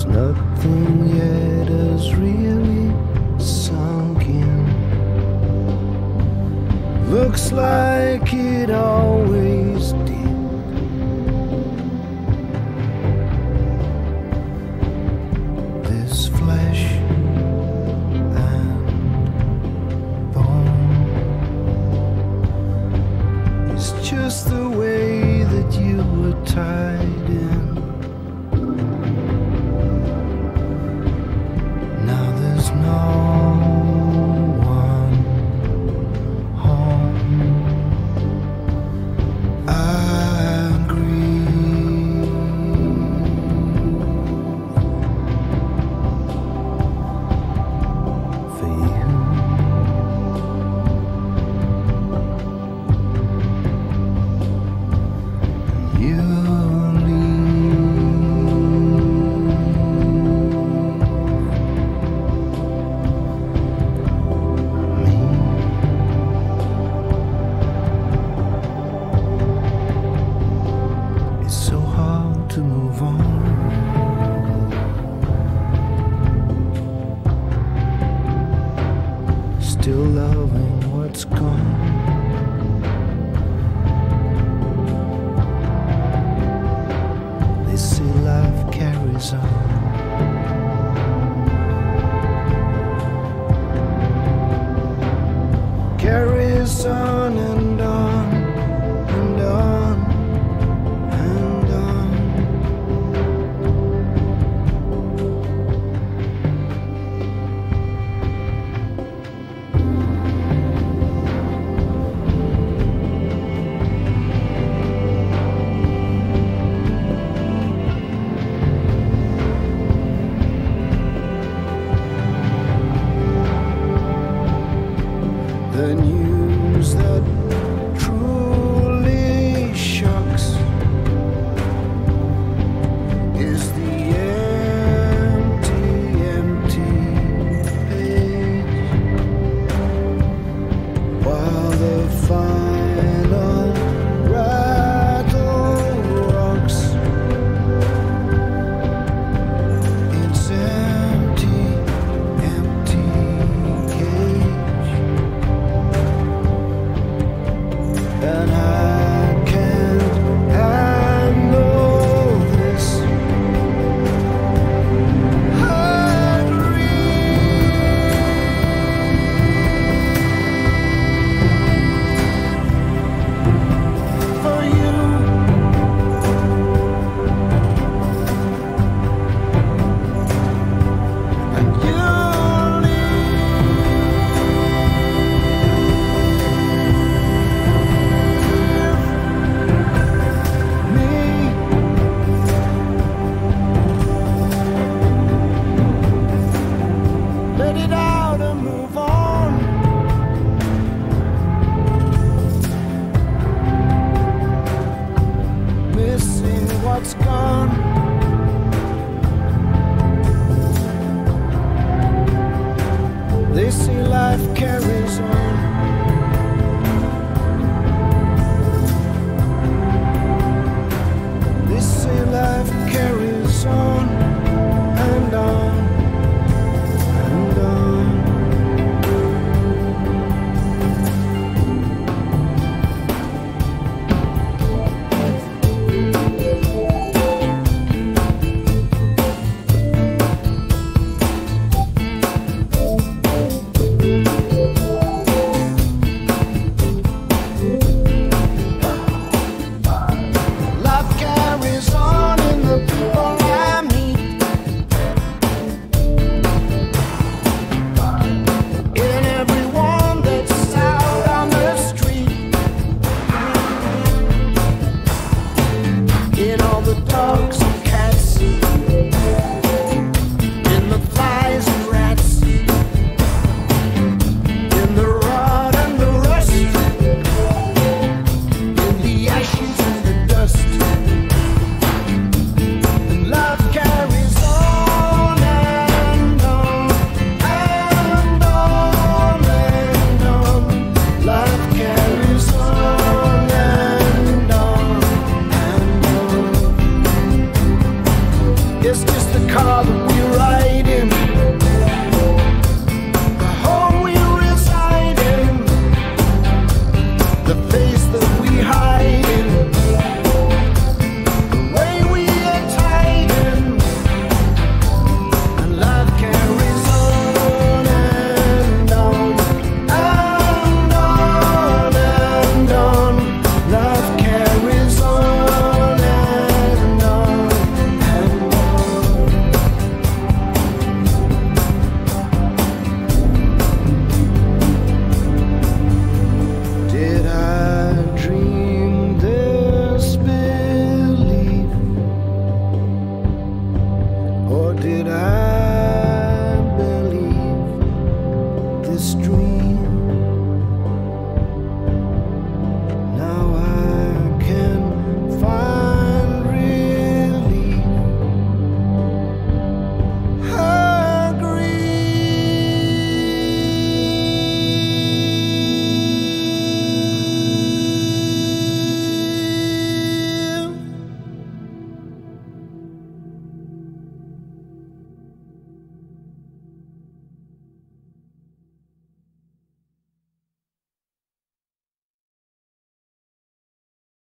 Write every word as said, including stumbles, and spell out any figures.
Nothing yet has really sunk in. Looks like it always did. This flesh and bone is just the way that you were tied in. No one home. I grieve for you. You to move on. Still loving what's gone. They say life carries on. Carries on and on and on. The news that truly shocks is the empty, empty page, while the final rattle rocks. It's empty, empty cage. And I can't handle this. I grieve for you. And you let it out and move on. Missing what's gone. They say life carries on. They say life carries on and on. It's just the car. could I